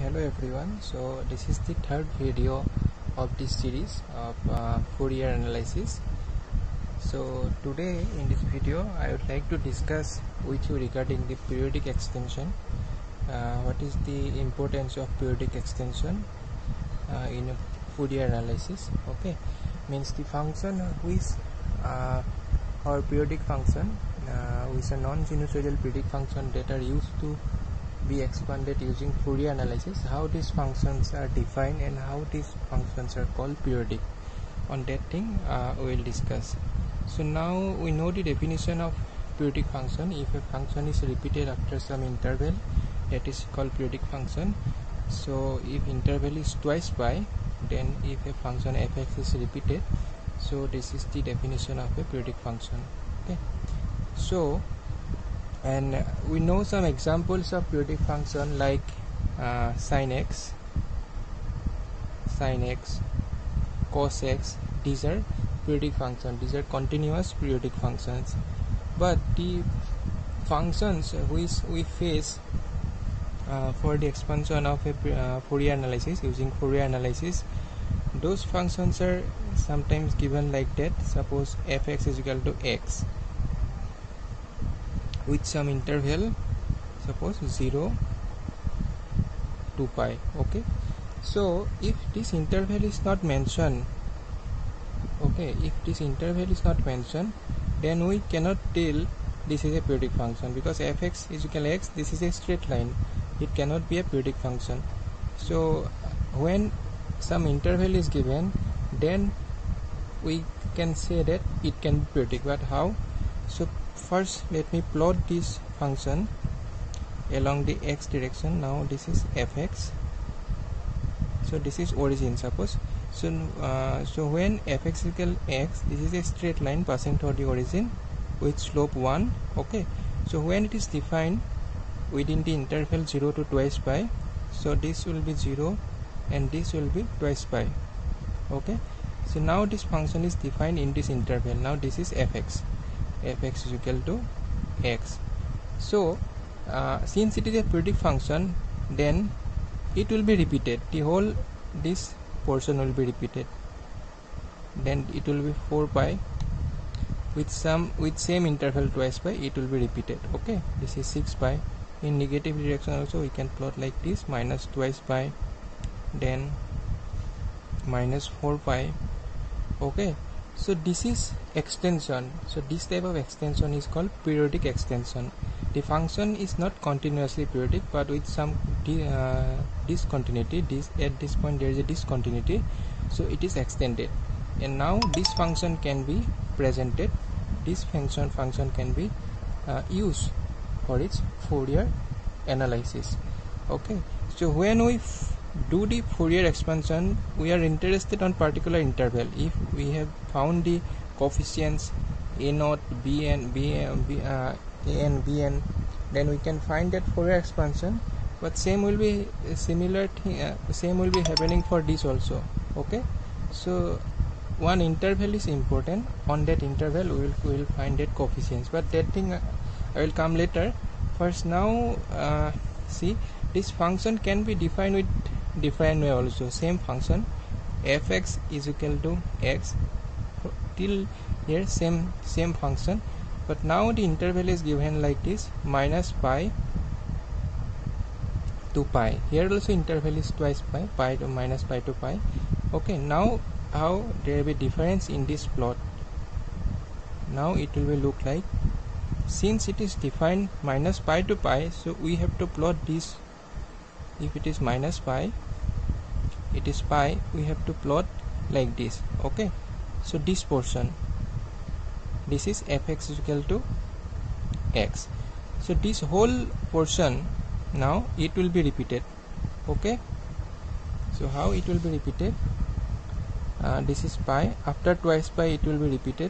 Hello everyone. So this is the third video of this series of Fourier analysis. So today in this video I would like to discuss with you regarding the periodic extension. What is the importance of periodic extension in Fourier analysis? Okay, means the function which or periodic function which are non-sinusoidal periodic function that are used to be expanded using Fourier analysis, how these functions are defined and how these functions are called periodic. On that thing we will discuss. So now we know the definition of periodic function. If a function is repeated after some interval, that is called periodic function. So if interval is twice pi, then if a function fx is repeated, so this is the definition of a periodic function. Okay, so and we know some examples of periodic function like sin x, cos x. These are periodic functions, these are continuous periodic functions. But the functions which we face for the expansion of a Fourier analysis, using Fourier analysis, those functions are sometimes given like that. Suppose fx is equal to x with some interval, suppose 0 to pi. Okay, so if this interval is not mentioned, then we cannot tell this is a periodic function, because fx is equal to x, this is a straight line, it cannot be a periodic function. So when some interval is given, then we can say that it can be periodic. But how? So first let me plot this function along the x direction. Now this is fx, so this is origin, suppose. So when fx is equal x, this is a straight line passing toward the origin with slope 1. Okay, so when it is defined within the interval 0 to twice pi, so this will be 0 and this will be twice pi. Okay, so now this function is defined in this interval. Now this is fx is equal to x. So since it is a periodic function, then it will be repeated, the whole this portion will be repeated, then it will be 4 pi with same interval twice pi, it will be repeated. Okay, this is 6 pi. In negative direction also we can plot like this, minus twice pi, then minus 4 pi. Okay, so this is extension. So this type of extension is called periodic extension. The function is not continuously periodic, but with some discontinuity. At this point there is a discontinuity, so it is extended, and now this function can be presented, this function can be used for its Fourier analysis. Okay, so when we do the Fourier expansion, we are interested on particular interval. If we have found the coefficients a0, bn, an, bn, then we can find that Fourier expansion. But same will be same will be happening for this also. Okay, so one interval is important. On that interval we will find that coefficients, but that thing I will come later. First, now see, this function can be defined with different way also. Same function fx is equal to x, till here same function, but now the interval is given like this, minus pi to pi. Here also interval is twice pi, pi to minus pi to pi. Okay, now how there will be difference in this plot. Now it will be look like, since it is defined minus pi to pi, so we have to plot this. If it is minus pi, it is pi, we have to plot like this. Okay, so this portion, this is fx is equal to x. So this whole portion, now it will be repeated. Okay, so how it will be repeated? This is pi, after twice pi it will be repeated.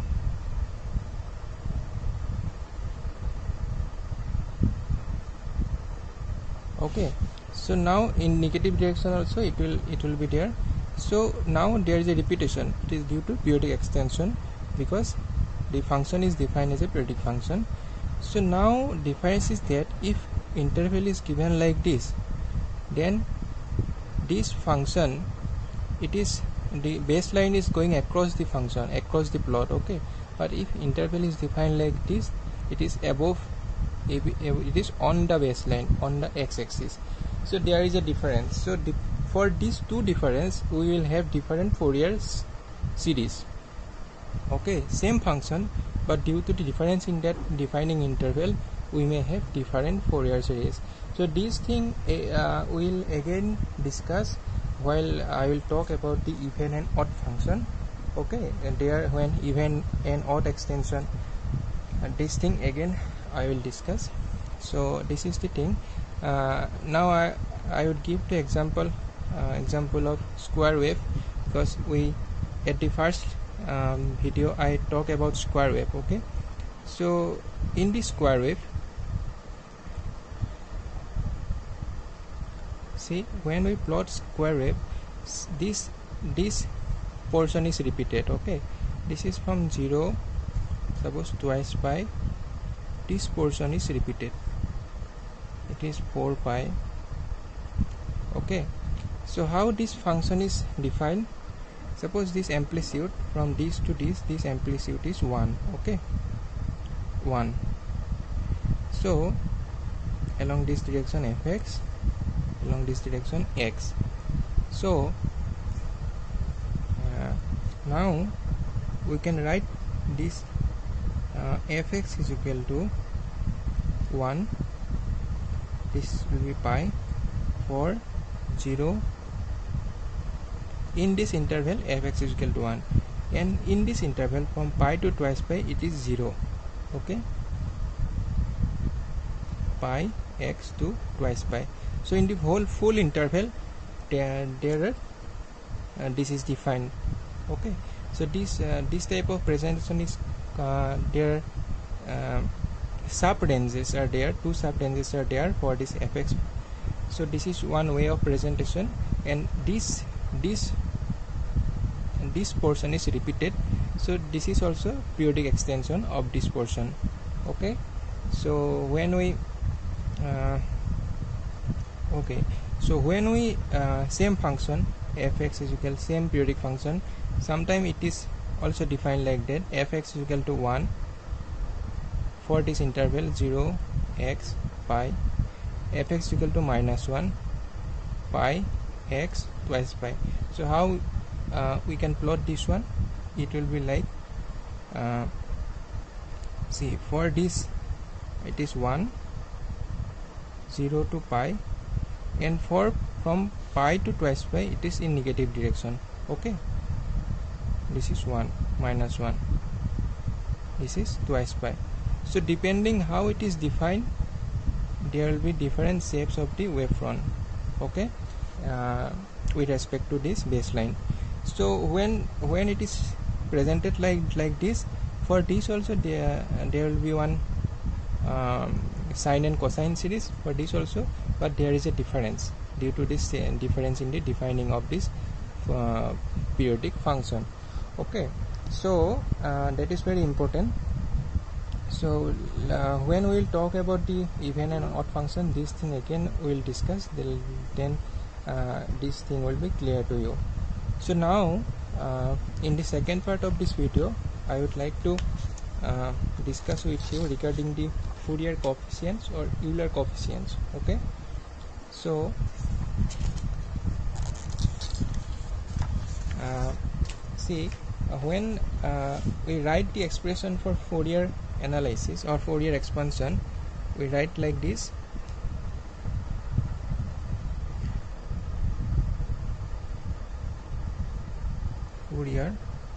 Okay, so now in negative direction also it will be there. So now there is a repetition. It is due to periodic extension, because the function is defined as a periodic function. So now difference is that if interval is given like this, then this function, it is the baseline is going across the function, across the plot, okay. But if interval is defined like this, it is above, it is on the baseline, on the x-axis. So there is a difference. So for these two difference, we will have different Fourier series, okay. Same function, but due to the difference in that defining interval, we may have different Fourier series. So this thing we'll again discuss while I will talk about the even and odd function, okay. And there, when even and odd extension, this thing again I will discuss. So this is the thing. Now I would give the example of square wave, because we at the first video I talk about square wave, okay. So in this square wave, see, when we plot square wave, this portion is repeated, okay. This is from 0, suppose twice pi, this portion is repeated, it is 4 pi, okay. So how this function is defined? Suppose this amplitude from this to this amplitude is 1, okay, 1. So along this direction fx, along this direction x. So now we can write this fx is equal to 1, this will be pi, for 0, in this interval fx is equal to 1, and in this interval from pi to twice pi it is 0, okay, pi x to twice pi. So in the whole full interval there this is defined, okay. So this type of presentation is there sub ranges are there, two sub ranges are there for this fx. So this is one way of presentation, and this portion is repeated, so this is also periodic extension of this portion, okay. So when we okay, so when we same function fx is equal same periodic function, sometime it is also defined like that, fx is equal to 1 for this interval 0 x pi, fx is equal to minus 1 pi x twice pi. So how we can plot this one? It will be like see, for this it is 1, 0 to pi, and from pi to twice pi it is in negative direction, okay. This is 1, minus 1, this is twice pi. So depending how it is defined, there will be different shapes of the wavefront, okay, with respect to this baseline. So when it is presented like this, for this also there will be one sine and cosine series for this also, but there is a difference due to this difference in the defining of this periodic function, okay. So that is very important. So when we will talk about the even and odd function, this thing again we will discuss, then this thing will be clear to you. So now in the second part of this video, I would like to discuss with you regarding the Fourier coefficients or Euler coefficients, okay. So see, when we write the expression for Fourier analysis or Fourier expansion, we write like this: Fourier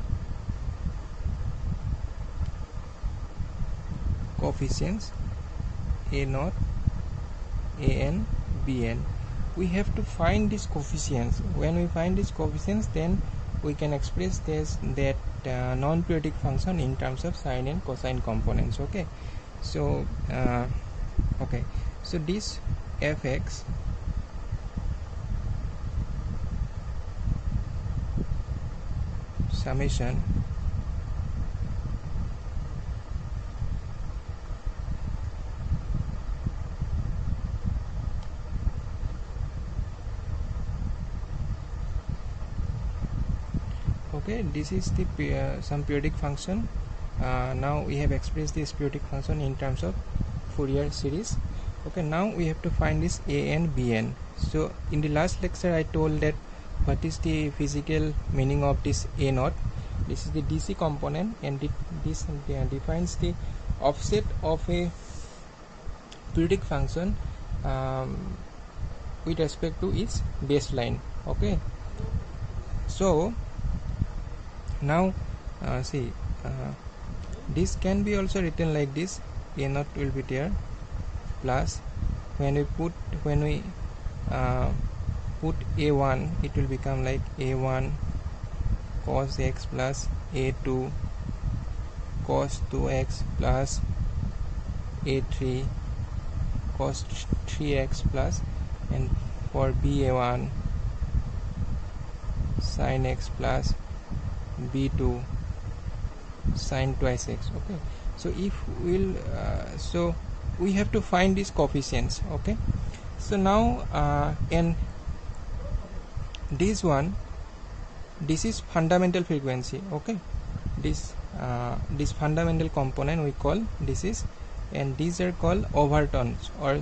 coefficients a0, an, bn. We have to find these coefficients. When we find these coefficients, then we can express this that non-periodic function in terms of sine and cosine components, okay. So okay, so this fx summation Okay, this is the some periodic function. Now we have expressed this periodic function in terms of Fourier series. Okay, now we have to find this a n b n. So in the last lecture I told that what is the physical meaning of this a naught. This is the DC component, and this defines the offset of a periodic function with respect to its baseline. Okay, so now this can be also written like this. A naught will be there, plus when we put a1, it will become like a1 cos x plus a2 cos 2x plus a3 cos 3x plus, and for ba1 sin x plus b2 sin twice x. Okay, so if we'll so we have to find these coefficients. Okay, so now and this is fundamental frequency. Okay, this fundamental component we call this is, and these are called overtones or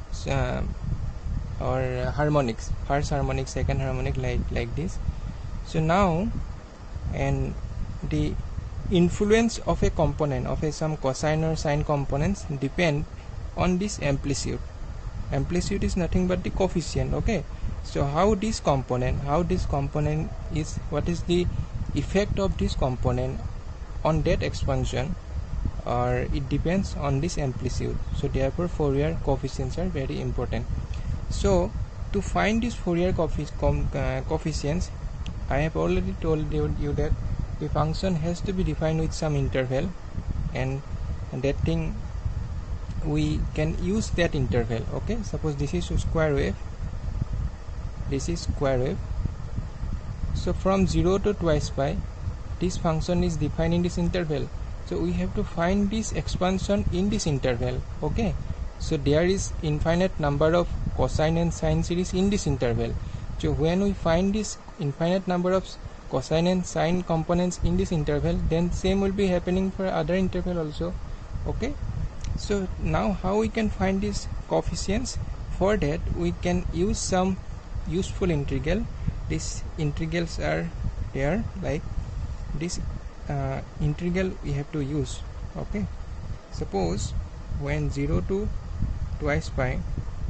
harmonics, first harmonic, second harmonic, like this. So now, and the influence of a component of some cosine or sine components depend on this amplitude. Amplitude is nothing but the coefficient. Okay, so how this component is, what is the effect of this component on that expansion, or it depends on this amplitude. So therefore Fourier coefficients are very important. So to find these Fourier coefficients, I have already told you that the function has to be defined with some interval, and that thing we can use that interval. Okay, suppose this is square wave, this is square wave. So from 0 to twice pi, this function is defined in this interval. So we have to find this expansion in this interval. Okay, so there is infinite number of cosine and sine series in this interval. So when we find this infinite number of cosine and sine components in this interval, then same will be happening for other interval also. Okay, so now how we can find these coefficients? For that we can use some useful integral. These integrals are there, like this integral we have to use. Okay, suppose when 0 to twice pi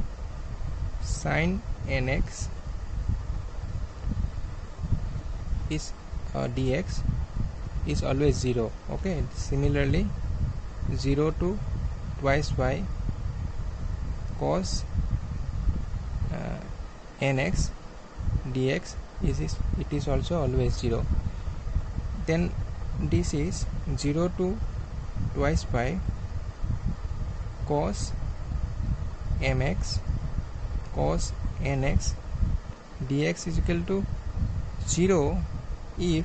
sin nx is dx is always 0. Okay, similarly 0 to twice pi cos nx dx is also always 0. Then this is 0 to twice pi cos mx cos nx dx is equal to 0 if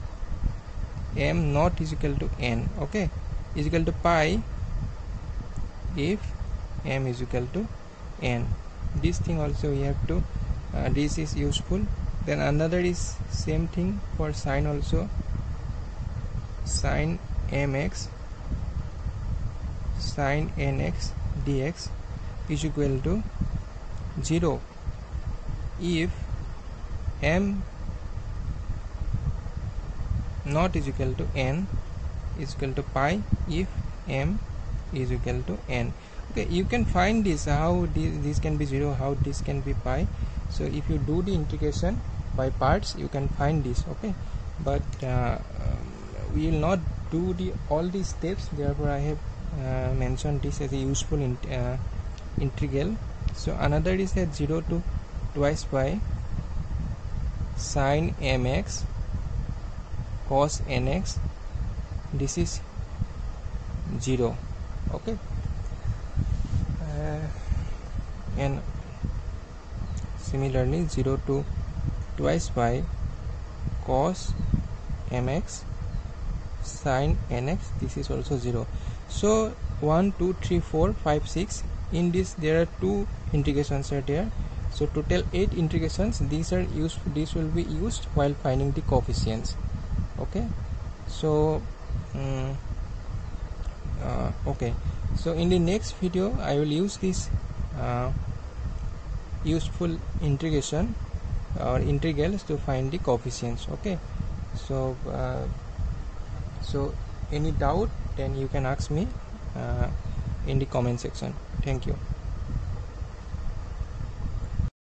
m not is equal to n. Okay, is equal to pi if m is equal to n. This thing also we have to this is useful. Then another is same thing for sine also. Sin mx sin nx dx is equal to 0 if m not is equal to n is equal to pi if m is equal to n. Okay, you can find this, how this can be 0, how this can be pi. So if you do the integration by parts, you can find this. Okay, but we will not do all these steps, therefore I have mentioned this as a useful integral. So another is that 0 to twice pi sin mx cos nx, this is 0. Okay, and similarly 0 to twice pi cos mx sin nx, this is also 0. So 1 2 3 4 5 6, in this there are 2 integrations are there, so total 8 integrations. These are used, these will be used while finding the coefficients. Okay, so okay, so in the next video I will use this useful integration or integrals to find the coefficients. Okay, so so any doubt, then you can ask me in the comment section. Thank you.